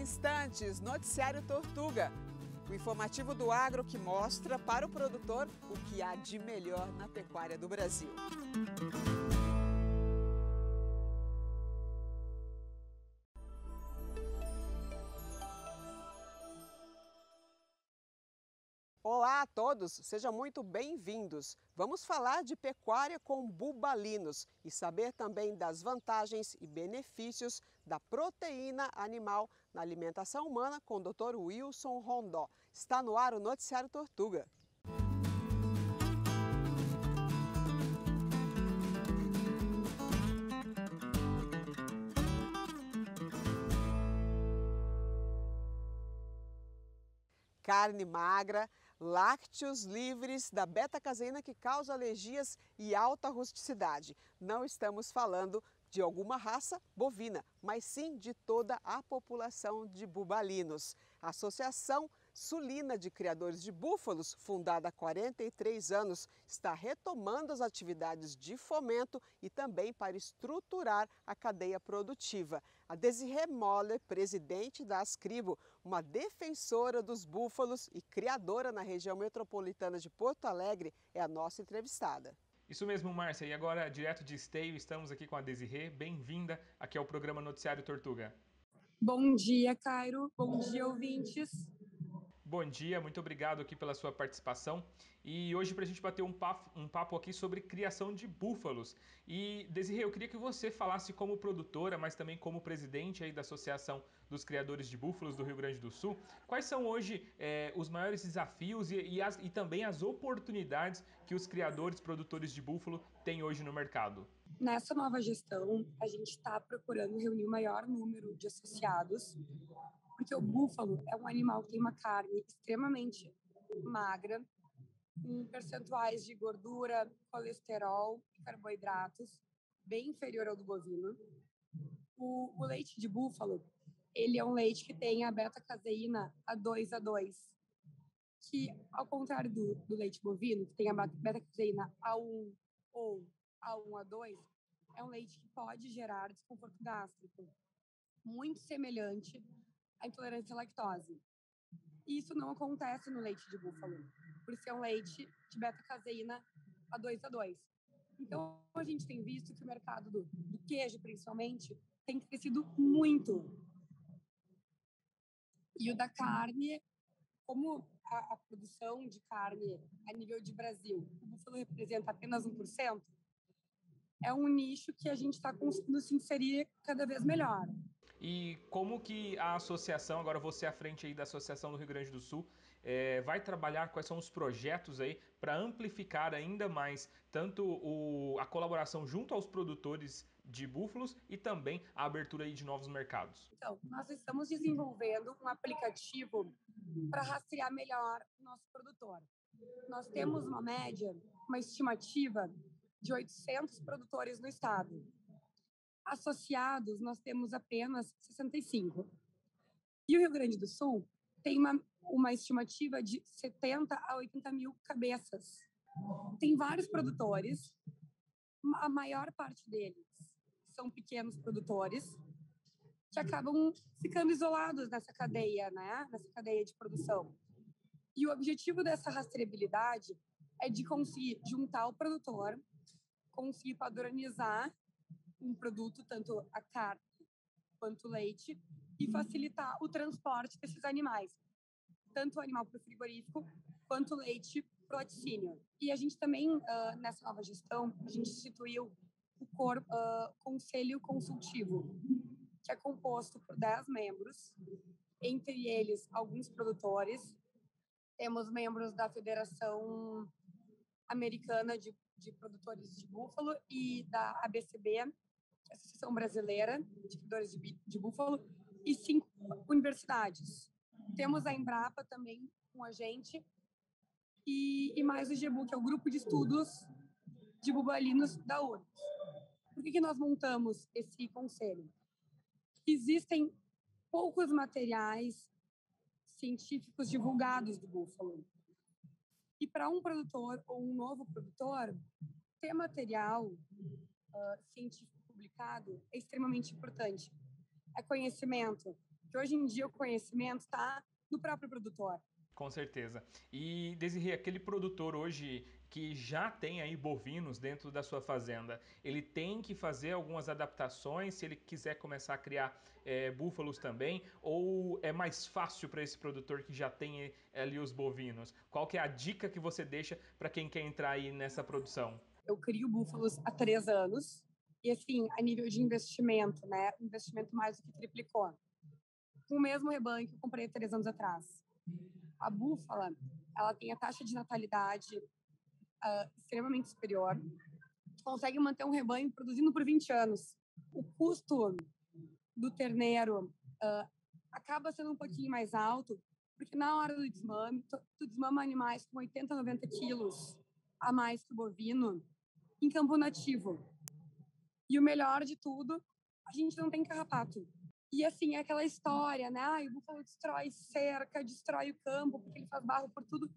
instantes, Noticiário Tortuga. O informativo do agro que mostra para o produtor o que há de melhor na pecuária do Brasil. Olá a todos, sejam muito bem-vindos. Vamos falar de pecuária com bubalinos e saber também das vantagens e benefícios da proteína animal na alimentação humana com o Dr. Wilson Rondó. Está no ar o Noticiário Tortuga. Carne magra, lácteos livres da beta-caseína que causa alergias e alta rusticidade. Não estamos falando de alguma raça bovina, mas sim de toda a população de bubalinos. A Associação Sulina de Criadores de Búfalos, fundada há 43 anos, está retomando as atividades de fomento e também para estruturar a cadeia produtiva. A Desirê Moller, presidente da Ascribo, uma defensora dos búfalos e criadora na região metropolitana de Porto Alegre, é a nossa entrevistada. Isso mesmo, Márcia. E agora, direto de Esteio, estamos aqui com a Desirê. Bem-vinda aqui ao programa Noticiário Tortuga. Bom dia, Cairo. Bom dia, ouvintes. Bom dia, muito obrigado aqui pela sua participação. E hoje para a gente bater um papo aqui sobre criação de búfalos. E, Desirê, eu queria que você falasse como produtora, mas também como presidente aí da Associação dos Criadores de Búfalos do Rio Grande do Sul, quais são hoje os maiores desafios e também as oportunidades que os criadores, produtores de búfalo têm hoje no mercado? Nessa nova gestão, a gente está procurando reunir o maior número de associados, porque o búfalo é um animal que tem uma carne extremamente magra, com percentuais de gordura, colesterol e carboidratos bem inferior ao do bovino. O leite de búfalo, ele é um leite que tem a beta-caseína A2A2, que, ao contrário do leite bovino, que tem a beta-caseína A1 ou A1A2, é um leite que pode gerar desconforto gástrico, muito semelhante à intolerância à lactose. E isso não acontece no leite de búfalo, por ser um leite de beta-caseína A2A2. Então, a gente tem visto que o mercado do queijo, principalmente, tem crescido muito. E o da carne, como a produção de carne a nível de Brasil, o búfalo representa apenas 1%, é um nicho que a gente está conseguindo se inserir cada vez melhor. E como que a associação, agora você à frente aí da Associação do Rio Grande do Sul, vai trabalhar, quais são os projetos aí para amplificar ainda mais tanto a colaboração junto aos produtores de búfalos e também a abertura aí de novos mercados? Então, nós estamos desenvolvendo um aplicativo para rastrear melhor o nosso produtor. Nós temos uma média, uma estimativa de 800 produtores no estado. Associados, nós temos apenas 65. E o Rio Grande do Sul tem uma estimativa de 70 a 80 mil cabeças. Tem vários produtores, a maior parte deles são pequenos produtores, que acabam ficando isolados nessa cadeia, né? Nessa cadeia de produção. E o objetivo dessa rastreabilidade é de conseguir juntar o produtor, conseguir padronizar um produto, tanto a carne quanto o leite, e facilitar o transporte desses animais, tanto o animal para o frigorífico quanto o leite para o laticínio. E a gente também, nessa nova gestão, a gente instituiu o Conselho Consultivo, que é composto por 10 membros, entre eles alguns produtores. Temos membros da Federação Americana de Produtores de Búfalo e da ABCB, Associação Brasileira de Criadores de Búfalo, e 5 universidades. Temos a Embrapa também com a gente, e mais o GEBU, que é o Grupo de Estudos de Bubalinos da URGS. Por que nós montamos esse conselho? Existem poucos materiais científicos divulgados do búfalo. E para um produtor ou um novo produtor, ter material científico publicado é extremamente importante. É conhecimento Porque hoje em dia o conhecimento está no próprio produtor. Com certeza. E, Desirê, aquele produtor hoje que já tem aí bovinos dentro da sua fazenda, ele tem que fazer algumas adaptações se ele quiser começar a criar búfalos também? Ou é mais fácil para esse produtor que já tem ali os bovinos? Qual que é a dica que você deixa para quem quer entrar aí nessa produção? Eu crio búfalos há 3 anos e, assim, a nível de investimento, né? O investimento mais do que triplicou. Com o mesmo rebanho que eu comprei há 3 anos atrás. A búfala, ela tem a taxa de natalidade extremamente superior, consegue manter um rebanho produzindo por 20 anos. O custo do terneiro acaba sendo um pouquinho mais alto, porque na hora do desmame, tu desmama animais com 80, 90 quilos a mais que o bovino em campo nativo. E o melhor de tudo, a gente não tem carrapato. E assim, é aquela história, né? O búfalo destrói cerca, destrói o campo, porque ele faz barro por tudo.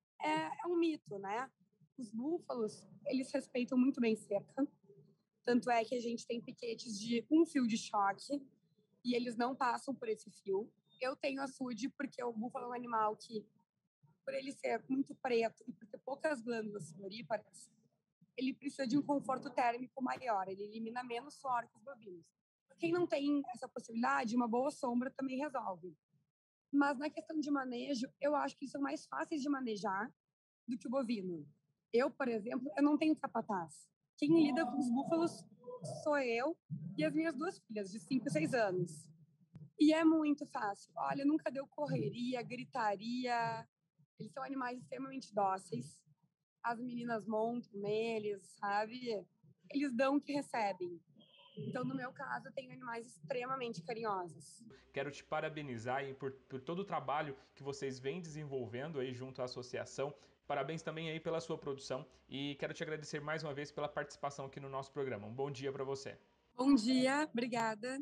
É um mito, né? Os búfalos, eles respeitam muito bem cerca. Tanto é que a gente tem piquetes de 1 fio de choque e eles não passam por esse fio. Eu tenho açude porque o búfalo é um animal que, por ele ser muito preto e por ter poucas glândulas sudoríparas, ele precisa de um conforto térmico maior, ele elimina menos suor que os bovinos. Quem não tem essa possibilidade, uma boa sombra também resolve. Mas na questão de manejo, eu acho que eles são mais fáceis de manejar do que o bovino. Eu, por exemplo, eu não tenho capataz. Quem lida com os búfalos sou eu e as minhas 2 filhas, de 5 e 6 anos. E é muito fácil. Olha, nunca deu correria, gritaria. Eles são animais extremamente dóceis. As meninas montam neles, sabe? Eles dão o que recebem. Então, no meu caso, eu tenho animais extremamente carinhosos. Quero te parabenizar aí por todo o trabalho que vocês vêm desenvolvendo aí junto à associação. Parabéns também aí pela sua produção e quero te agradecer mais uma vez pela participação aqui no nosso programa. Um bom dia para você. Bom dia, obrigada.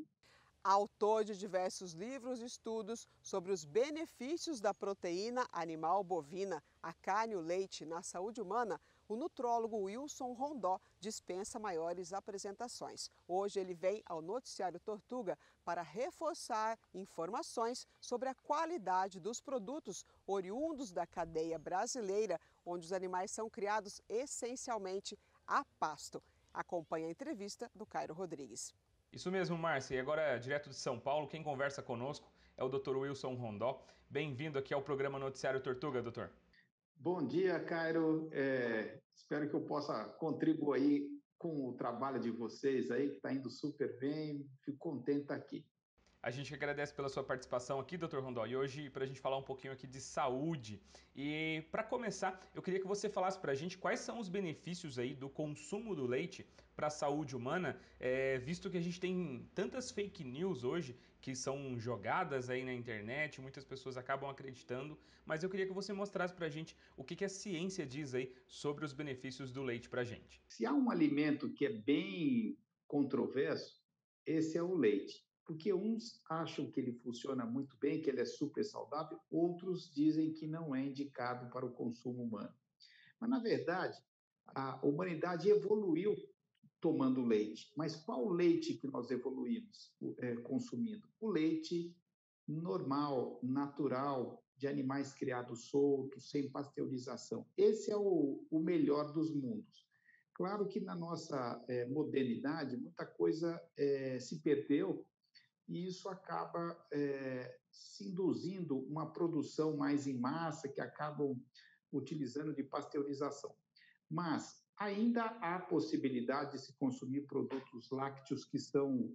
Autor de diversos livros e estudos sobre os benefícios da proteína animal bovina, a carne e o leite na saúde humana, o nutrólogo Wilson Rondó dispensa maiores apresentações. Hoje ele vem ao Noticiário Tortuga para reforçar informações sobre a qualidade dos produtos oriundos da cadeia brasileira, onde os animais são criados essencialmente a pasto. Acompanhe a entrevista do Cairo Rodrigues. Isso mesmo, Márcia. E agora, direto de São Paulo, quem conversa conosco é o Dr. Wilson Rondó. Bem-vindo aqui ao programa Noticiário Tortuga, doutor. Bom dia, Cairo. Espero que eu possa contribuir com o trabalho de vocês aí, que está indo super bem. Fico contente de estar aqui. A gente agradece pela sua participação aqui, Dr. Rondó, e hoje para a gente falar um pouquinho aqui de saúde. E para começar, eu queria que você falasse para a gente quais são os benefícios aí do consumo do leite para a saúde humana, visto que a gente tem tantas fake news hoje que são jogadas aí na internet, muitas pessoas acabam acreditando, mas eu queria que você mostrasse para a gente o que a ciência diz aí sobre os benefícios do leite para a gente. Se há um alimento que é bem controverso, esse é o leite. Porque uns acham que ele funciona muito bem, que ele é super saudável, outros dizem que não é indicado para o consumo humano. Mas, na verdade, a humanidade evoluiu tomando leite. Mas qual leite que nós evoluímos consumindo? O leite normal, natural, de animais criados soltos, sem pasteurização. Esse é o melhor dos mundos. Claro que na nossa modernidade, muita coisa se perdeu e isso acaba se induzindo uma produção mais em massa, que acabam utilizando de pasteurização. Mas ainda há possibilidade de se consumir produtos lácteos que são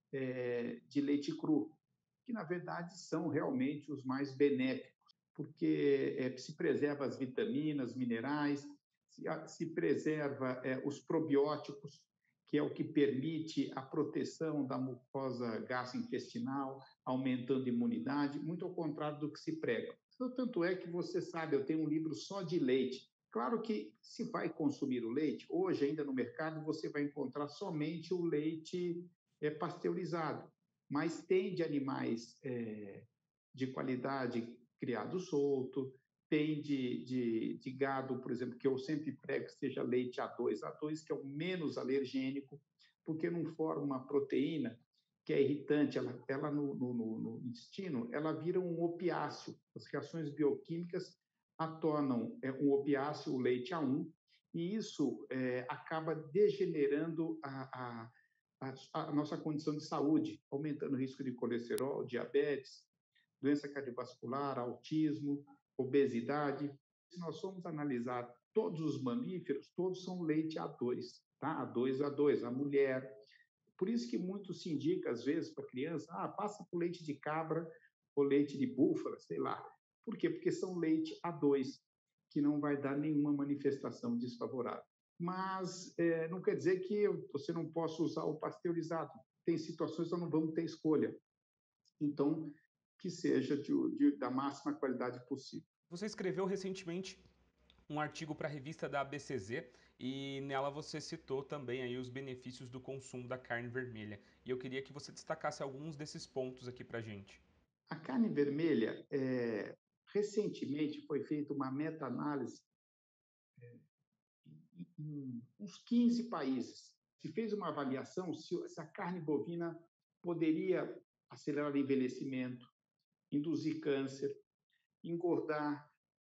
de leite cru, que na verdade são realmente os mais benéficos, porque se preserva as vitaminas, minerais, se preserva os probióticos, que é o que permite a proteção da mucosa gastrointestinal, aumentando a imunidade, muito ao contrário do que se prega. Tanto é que você sabe, eu tenho um livro só de leite. Claro que se vai consumir o leite, hoje ainda no mercado você vai encontrar somente o leite pasteurizado, mas tem de animais de qualidade criado solto, tem de gado, por exemplo, que eu sempre prego que seja leite A2, que é o menos alergênico, porque não forma uma proteína que é irritante, ela no intestino, ela vira um opiáceo. As reações bioquímicas a tornam um opiáceo, o leite A1, e isso acaba degenerando a nossa condição de saúde, aumentando o risco de colesterol, diabetes, doença cardiovascular, autismo, obesidade. Se nós formos analisar todos os mamíferos, todos são leite A2, tá? A2, a mulher. Por isso que muito se indica, às vezes, para a criança, passa por leite de cabra ou leite de búfala, sei lá. Por quê? Porque são leite A2, que não vai dar nenhuma manifestação desfavorável. Mas não quer dizer que você não possa usar o pasteurizado. Tem situações que nós não vamos ter escolha. Então, que seja da máxima qualidade possível. Você escreveu recentemente um artigo para a revista da ABCZ e nela você citou também aí os benefícios do consumo da carne vermelha. E eu queria que você destacasse alguns desses pontos aqui para a gente. A carne vermelha, recentemente foi feita uma meta-análise em uns 15 países. Se fez uma avaliação se a carne bovina poderia acelerar o envelhecimento, induzir câncer, engordar,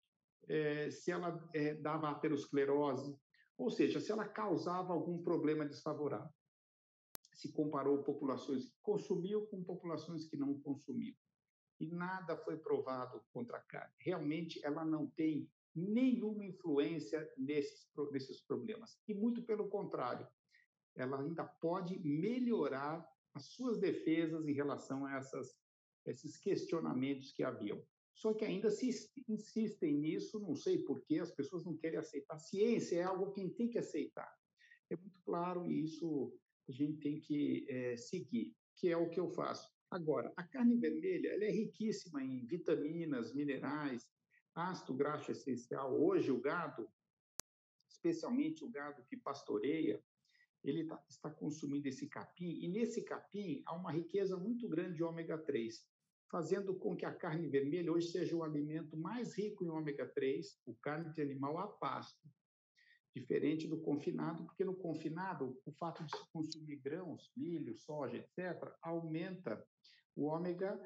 se ela dava aterosclerose, ou seja, se ela causava algum problema desfavorável. Se comparou populações que consumiam com populações que não consumiam. E nada foi provado contra a carne. Realmente, ela não tem nenhuma influência nesses problemas. E muito pelo contrário, ela ainda pode melhorar as suas defesas em relação a esses questionamentos que haviam. Só que ainda se insistem nisso, não sei por que as pessoas não querem aceitar. A ciência é algo que a gente tem que aceitar. É muito claro e isso a gente tem que seguir, que é o que eu faço. Agora, a carne vermelha ela é riquíssima em vitaminas, minerais, ácido graxo essencial. Hoje, o gado, especialmente o gado que pastoreia, ele está consumindo esse capim, e nesse capim há uma riqueza muito grande de ômega 3, fazendo com que a carne vermelha hoje seja o alimento mais rico em ômega 3, o carne de animal a pasto, diferente do confinado, porque no confinado, o fato de se consumir grãos, milho, soja, etc., aumenta o ômega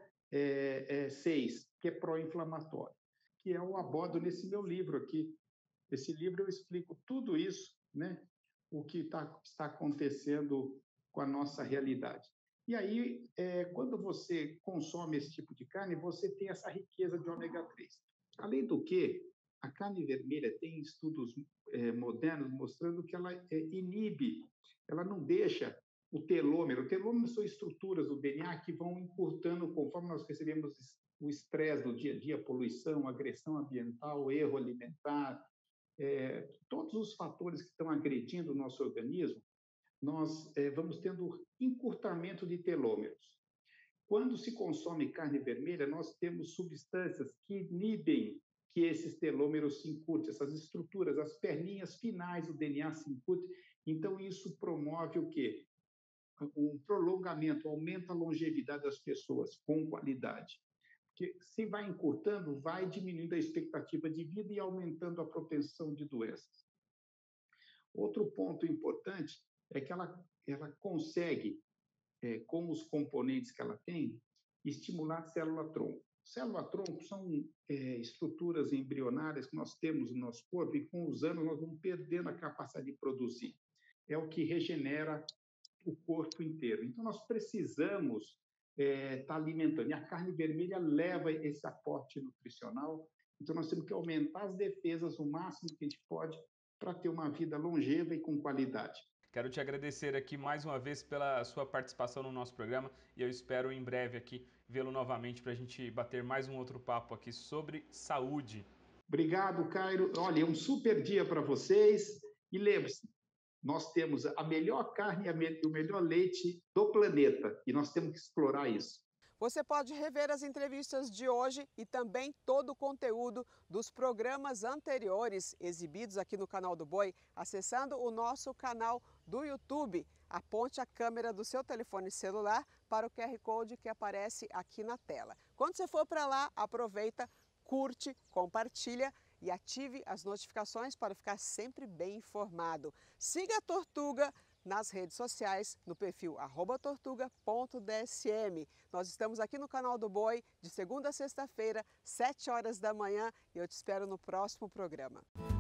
6, que é pró-inflamatório, que eu abordo nesse meu livro aqui. Esse livro eu explico tudo isso, né? O que está acontecendo com a nossa realidade. E aí, quando você consome esse tipo de carne, você tem essa riqueza de ômega 3. Além do que, a carne vermelha tem estudos modernos mostrando que ela inibe, ela não deixa o telômero. O telômero são estruturas do DNA que vão encurtando conforme nós recebemos o estresse do dia a dia, poluição, agressão ambiental, erro alimentar, todos os fatores que estão agredindo o nosso organismo, nós vamos tendo encurtamento de telômeros. Quando se consome carne vermelha, nós temos substâncias que inibem que esses telômeros se encurtem, essas estruturas, as perninhas finais do DNA se encurtem. Então, isso promove o quê? Um prolongamento, aumenta a longevidade das pessoas com qualidade. Porque se vai encurtando, vai diminuindo a expectativa de vida e aumentando a propensão de doenças. Outro ponto importante é que ela consegue, com os componentes que ela tem, estimular célula-tronco. Célula-tronco são estruturas embrionárias que nós temos no nosso corpo e, com os anos, nós vamos perdendo a capacidade de produzir. É o que regenera o corpo inteiro. Então, nós precisamos estar alimentando. E a carne vermelha leva esse aporte nutricional. Então, nós temos que aumentar as defesas o máximo que a gente pode para ter uma vida longeva e com qualidade. Quero te agradecer aqui mais uma vez pela sua participação no nosso programa e eu espero em breve aqui vê-lo novamente para a gente bater mais um outro papo aqui sobre saúde. Obrigado, Cairo. Olha, é um super dia para vocês. E lembre-se, nós temos a melhor carne e o melhor leite do planeta e nós temos que explorar isso. Você pode rever as entrevistas de hoje e também todo o conteúdo dos programas anteriores exibidos aqui no canal do Boi, acessando o nosso canal do YouTube. Aponte a câmera do seu telefone celular para o QR Code que aparece aqui na tela. Quando você for para lá, aproveita, curte, compartilha e ative as notificações para ficar sempre bem informado. Siga a Tortuga nas redes sociais, no perfil @tortuga.dsm. Nós estamos aqui no canal do Boi de segunda a sexta-feira, 7 horas da manhã, e eu te espero no próximo programa.